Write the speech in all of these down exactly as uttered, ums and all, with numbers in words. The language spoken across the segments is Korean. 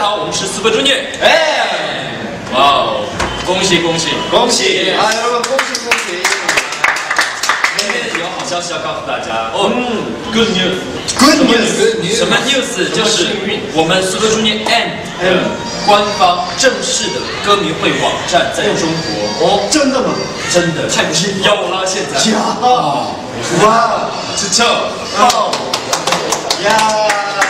好，我们是 Super Junior。哎，哇哦，恭喜恭喜恭喜啊，여러분恭喜恭喜！ 今天有好消息要告诉大家哦，嗯 ，Good news。 Good news， 什么 news？ 就是我们 Super Junior M 官方正式的歌迷会网站在中国哦， 真的吗？ 真的，太不是有了现在。 呀，哇， 是这哦，呀。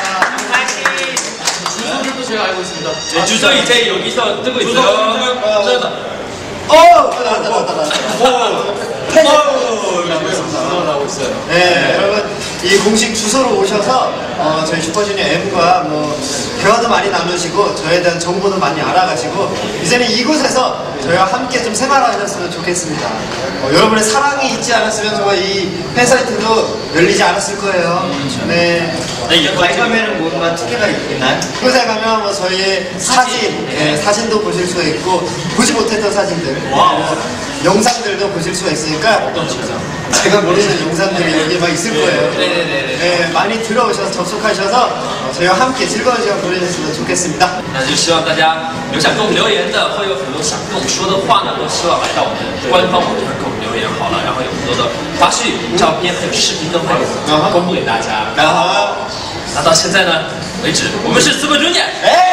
제가 알고 있습니다. 네, 주소 이제 여기서 뜨고 있어요. 어, 어, 나왔다, 나왔다, 나왔다. 주소가 나오고 있어요. 네, 여러분 이 공식 주소로 오셔서 어, 저희 슈퍼주니어 M과 뭐 대화도 많이 나누시고 저에 대한 정보도 많이 알아가시고 이제는 이곳에서 저희와 함께 좀 생활하셨으면 좋겠습니다. 어, 여러분의 사랑이 있지 않았으면 정말 이 팬사이트도 열리지 않았을 거예요. 네. 네, 이거 가면은 뭔가 특혜가 있나요? 이곳에 가면 뭐 저희의 사진, 네, 사진도 보실 수 있고 보지 못했던 사진들, 와우. 영상들도 보실 수가 있으니까 어떤 영상? 제가 모르는 영상들이 여기 막 있을 거예요. 네네네. 네, 많이 들어오셔서 접속하셔서 어, 저희와 함께 즐거운 시간 보내셨으면 좋겠습니다. 那就希望大家有想跟我们留言的，或有很多想跟我们说的话呢，都希望来到我们官方网站给我们留言好了，然后有很多的花絮、照片还有视频都会公布给大家。然后，那到现在呢为止，我们是 Super Junior。哎。